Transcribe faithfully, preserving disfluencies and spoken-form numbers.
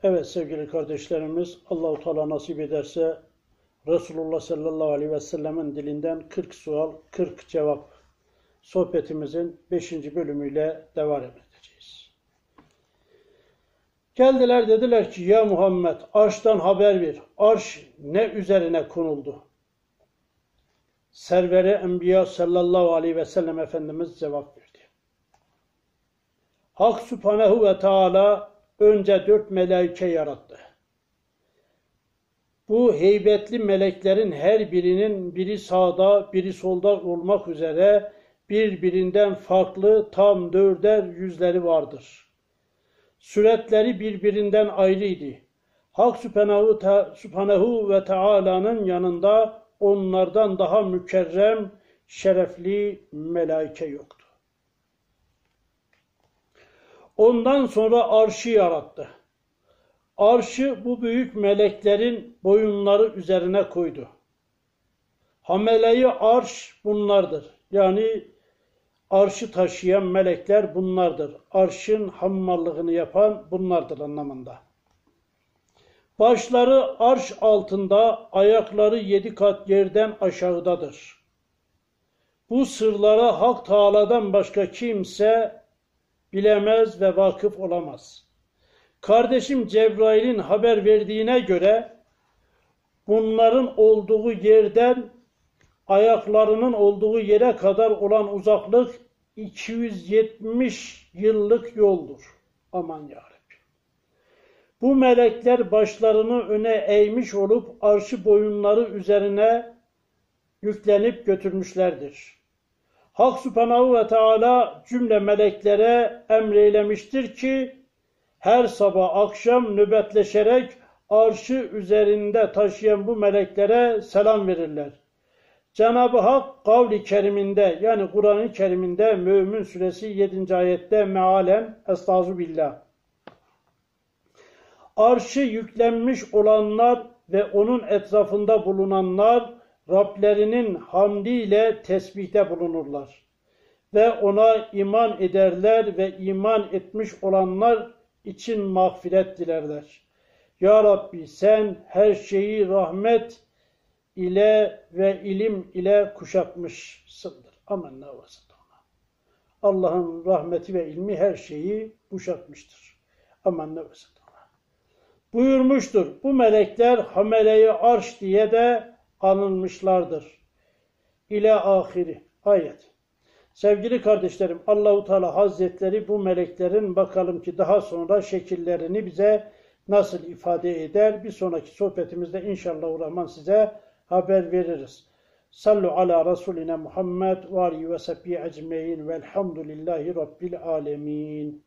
Evet sevgili kardeşlerimiz, Allah-u Teala nasip ederse Resulullah sallallahu aleyhi ve sellemin dilinden kırk sual, kırk cevap sohbetimizin beşinci bölümüyle devam edeceğiz. Geldiler dediler ki ya Muhammed arştan haber ver. Arş ne üzerine konuldu? Serveri Enbiya sallallahu aleyhi ve sellem Efendimiz cevap verdi. Hak Sübhanehu ve Teala önce dört melaike yarattı. Bu heybetli meleklerin her birinin biri sağda, biri solda olmak üzere birbirinden farklı tam dörder yüzleri vardır. Suretleri birbirinden ayrıydı. Hak Sübhanehu, Sübhanehu ve Teala'nın yanında onlardan daha mükerrem, şerefli melaike yoktu. Ondan sonra arşı yarattı. Arşı bu büyük meleklerin boyunları üzerine koydu. Hamele-i arş bunlardır. Yani arşı taşıyan melekler bunlardır. Arşın hammallığını yapan bunlardır anlamında. Başları arş altında, ayakları yedi kat yerden aşağıdadır. Bu sırlara Hak Teâlâ'dan başka kimse bilemez ve vakıf olamaz. Kardeşim Cebrail'in haber verdiğine göre bunların olduğu yerden ayaklarının olduğu yere kadar olan uzaklık iki yüz yetmiş yıllık yoldur. Aman ya Rabbi. Bu melekler başlarını öne eğmiş olup arşı boyunları üzerine yüklenip götürmüşlerdir. Hak Sübhanehu ve Teala cümle meleklere emreylemiştir ki her sabah akşam nöbetleşerek arşı üzerinde taşıyan bu meleklere selam verirler. Cenab-ı Hak kavli keriminde yani Kur'an-ı Kerim'inde Mü'min suresi yedinci ayette mealen estağfirullah. Arşı yüklenmiş olanlar ve onun etrafında bulunanlar Rablerinin hamdiyle tesbihte bulunurlar. Ve ona iman ederler ve iman etmiş olanlar için mağfiret dilerler. Ya Rabbi sen her şeyi rahmet ile ve ilim ile kuşatmışsındır. Amen. Allah'ın rahmeti ve ilmi her şeyi kuşatmıştır. Amen. Buyurmuştur. Bu melekler hamele-i arş diye de anılmışlardır. İle ahiri. Ayet. Sevgili kardeşlerim, Allah-u Teala Hazretleri bu meleklerin bakalım ki daha sonra şekillerini bize nasıl ifade eder? Bir sonraki sohbetimizde inşallahurrahman size haber veririz. Sallu ala Resulina Muhammed ve alihi ve sahbihi ecmein velhamdülillahi rabbil alemin.